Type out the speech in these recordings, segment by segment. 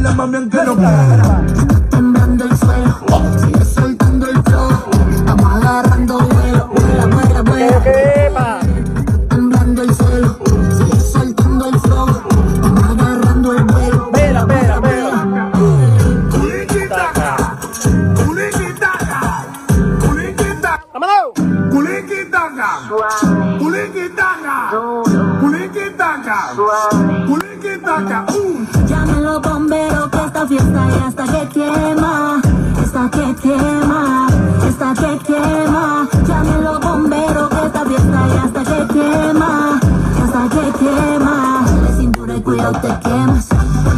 baila mami aunque no quiera. Temblando el suelo, sigue soltando el flow. Estamos agarrando vuelo, vuela, vuela, vuela. Temblando el suelo, sigue soltando el flow. Estamos agarrando el vuelo, vuela, vuela, vuela. Culiquitaca, culiquitaca, culiquitaca. ¡Vámonos! Culiquitaca, culiquitaca, culiquitaca, culiquitaca. Llamen los bomberos que esta fiesta ya está que quema, está que quema, está que quema. Llamen los bomberos que esta fiesta ya está que quema, está que quema. Dale cintura y cuidado te quemas.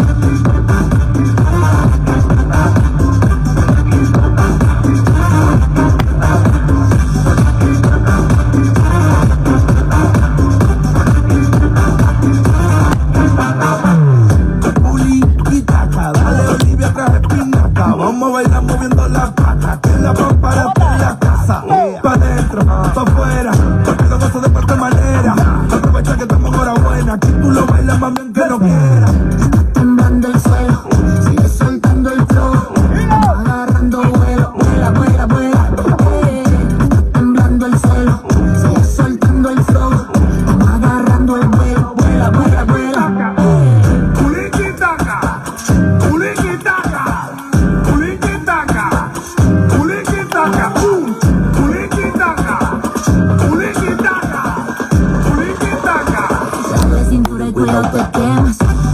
Vamos a bailar moviendo las patas, que la para la casa, pa' dentro, pa' afuera, porque lo gozo de cualquier manera. Aprovecha que estamos hora buena, aquí tú lo bailas más bien que no quieras. Temblando el suelo, sigue soltando el flow, estamos agarrando vuelo, vuela, vuela, vuela. Temblando el suelo, sigue soltando el flow, estamos agarrando el vuelo, vuela, vuela, vuela. Culiquitaca, culiquitaca, culiquitaca, culiquitaca, culiquitaca, culiquitaca, culiquitaca. Dale cintura y cuidado te quemas.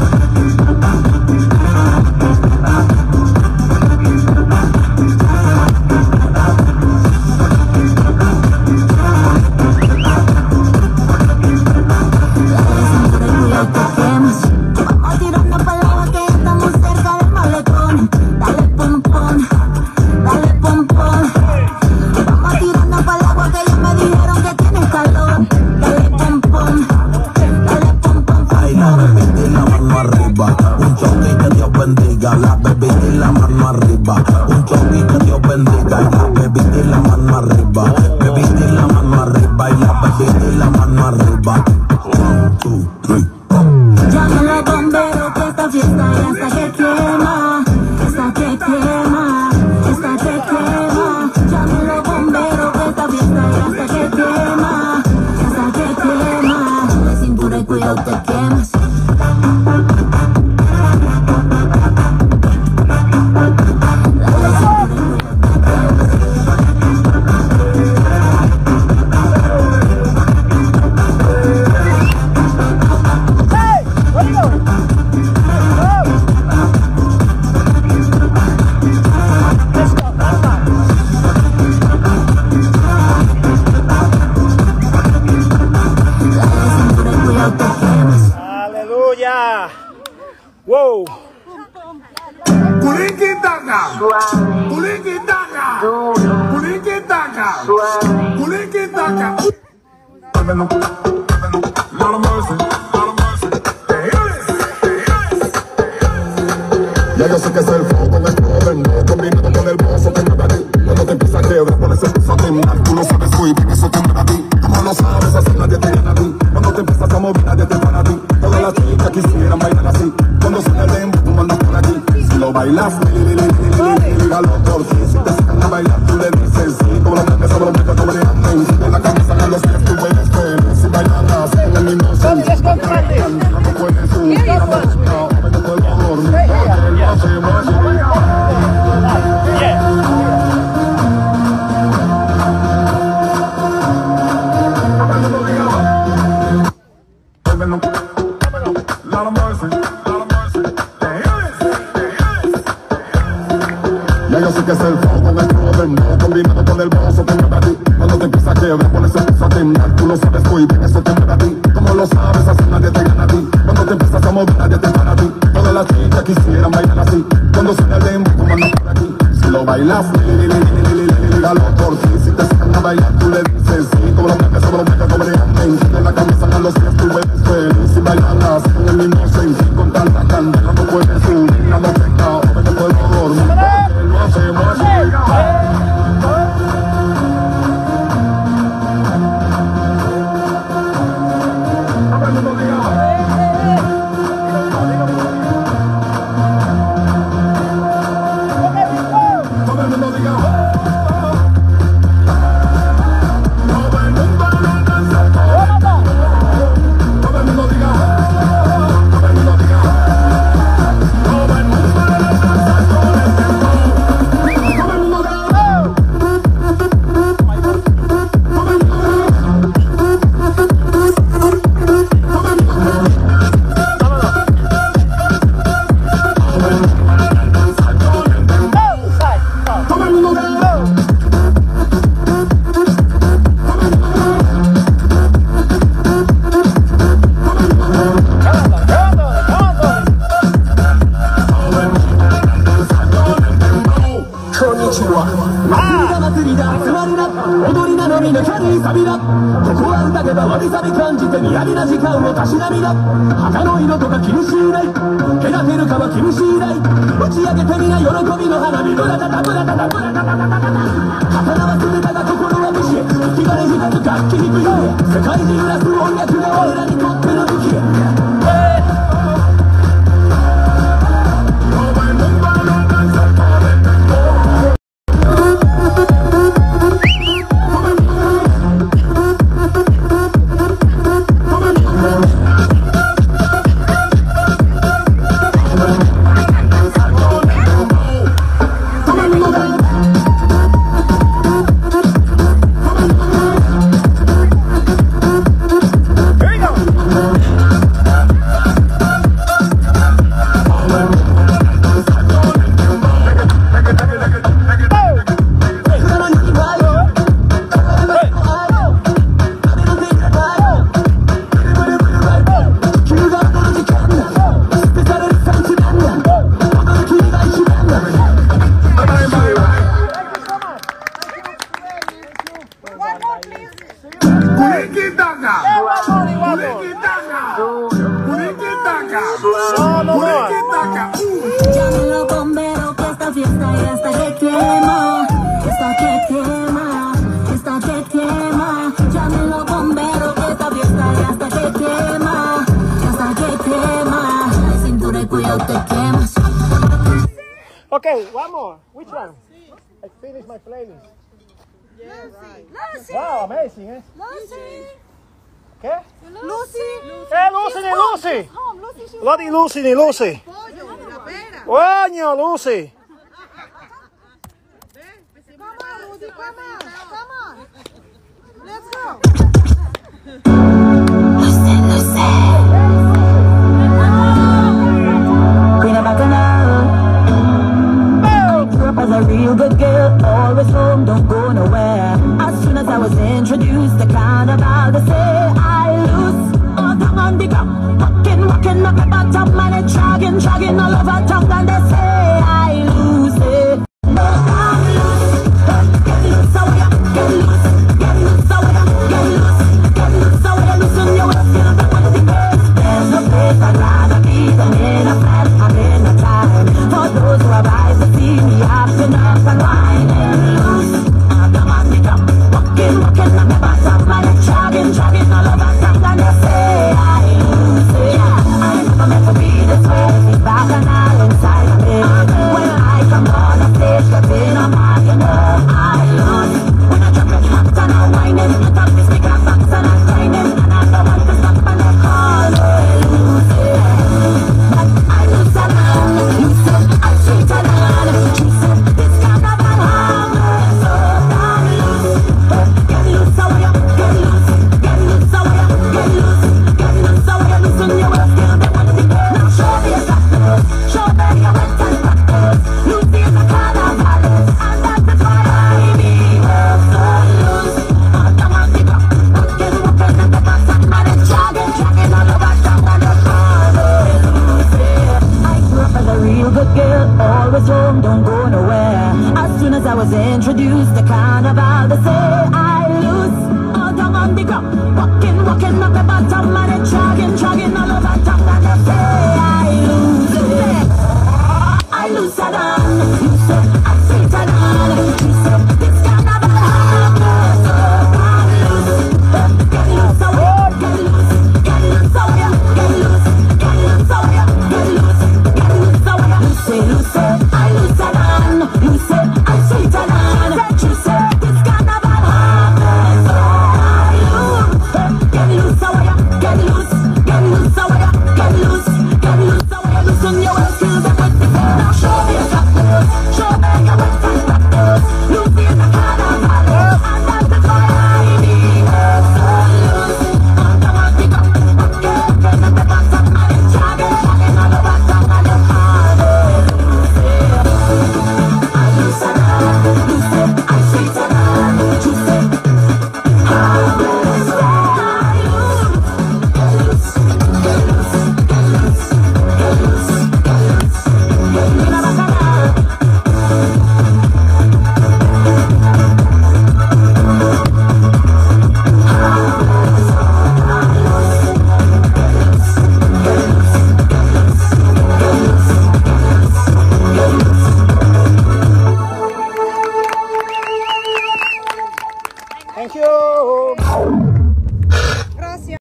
Vamos tirando para el agua que ya estamos cerca del malecón. Dale pom pom, dale pom pom. Vamos tirando para el agua que ya me dijeron que tienes calor. Dale pom pom, dale pom pom. Ay, la bebé y la mano arriba, un choque que Dios bendiga. La bebé y la mano arriba, un choque que Dios bendiga. La bebé y la mano arriba, bebé y la mano arriba, y la bebé y la mano arriba. 1, 2, 3. Llamen los bomberos que esta fiesta ya está que quema, está que quema, está que quema. Llamen los bomberos que esta fiesta ya está que quema, está que quema. Dale cintura y cuidado te quemas. ¡Aleluya! ¡Wow! Culiquitaca, culiquitaca, culiquitaca, culiquitaca. Ya yo sé que es el flow con el joven, no combinado con el bozo que me da a ti. Cuando te empieza a quebrar, pones el piso a temblar. Tú lo sabes muy bien, eso te mueve a ti. Como lo sabes, así nadie te gana a ti. Cuando te empiezas a mover, nadie te para a ti. Todas las chicas quisieran bailar así. Cuando suena el dembow, tú mandas por aquí. Si lo bailas, dígalo por ti. Si te sacan a bailar, tú le dices sí. Como la cabeza, como la cabeza, como la mente. En la cabeza, con los pies, tú bailas feliz. Si bailas, en el mismo sentido. No puedes subir, no puedes dormir. Ya yo sé que es el flow con el joven, no combinado con el bozo que me da a ti. Cuando te empieza a quebrar, pones el piso a temblar. Tú lo sabes muy bien, eso te mueve a ti. Como lo sabes, así nadie te gana a ti. Cuando te empiezas a mover, nadie te para a ti. Todas las chicas quisieran bailar así. Cuando suena el dembow, tú mandas por aquí. Si lo bailas, dígalo por ti. Si te sacan a bailar, tú le dices sí. Como la cabeza, como la cabeza, como la mente. En la cabeza, con los pies, tú bailas feliz. Si bailas, en el mismo sentido. Con tanta candela, no puedes subir, no te no puedes dormir. Lo hacemos así. サビだここは歌けばわびさび感じてみやびな時間をたしなみだ旗の色とか気にしない隔てるかは気にしない打ち上げてみな喜びの花火ブラタタブラタタブラタタタタタ刀は捨てたが心は無視吹き金ひたく楽器に不要世界中ラス音楽が俺らにとっての武器 Llámalo bombero que esta fiesta ya está que quema, esta que quema, esta que quema. Llámalo bombero que esta fiesta ya está que quema, hasta que quema. La cintura y cuidado te quemas. Okay, one more. Which one? I finished my playlist. Lucy. Wow, amazing, eh? Lucy. ¿Qué? Lucy. Lucy ni Lucy. Ruddy, Lucy ni Lucy. Coño, Lucy. Come on, Rudy, come on. Let's go. Queen of Bacchanal. I grew up as a real good girl, always home, don't go nowhere. As soon as I was introduced, the carnival, they say I lose. Oh, down on the ground, walking up my bottom, and it's dragging all over town, and they say I lose it. Oh, I'm loose. Get loose, oh yeah, get loose. Get loose, oh yeah, get loose. Get loose, oh yeah, loosen your waist, get up and the best. There's no place I'd rather be than in a flat, I'm in a time. For those who arrive to see me acting up and whining loose. I'm on the ground, walking up my bottom, and it's dragging all over town, and they say I lose it. I never meant to be this way. It's back and all inside of me. When I come on the stage, cause in a mind, you know I lose. When I jump in hot and I'm whining, the top is big and box and I'm grinding, and I don't want to stop and I call it lose it. But I lose a man, lose it, I treat a man. She said, this carnival harmless, so damn loose. Get loose, oh yeah, get loose. Get loose, oh yeah, get loose. Get loose, oh yeah, loosen your waist, get up and the best. Now show me your factors, show me your wet and factors. Loose is a carnivalist, and that's why I be so loose. I'm on the ground, walking at the bottom, and it's dragging all over town, and the carnival lose it. I grew up as a real good girl, always home, don't go nowhere. As soon as I was introduced, the carnival, they say I lose. Oh, down on the ground, walking up the bottom, and it's dragging all over town, and they say I lose it. I lose it on, you said I treat it on. You said this carnival harmless, so I'm loose. Get loose, oh yeah, get loose. Get loose, oh yeah, get loose. Get loose, oh yeah, get loose. Get loose, oh yeah. Lucy, I lose it on. You said I treat it on. You said this carnival harmless, so I lose. Get loose, oh yeah, get loose. Get loose, oh yeah, get loose. Get loose, oh yeah, loosen your waist, feel the with the now show me a Thank you. Gracias.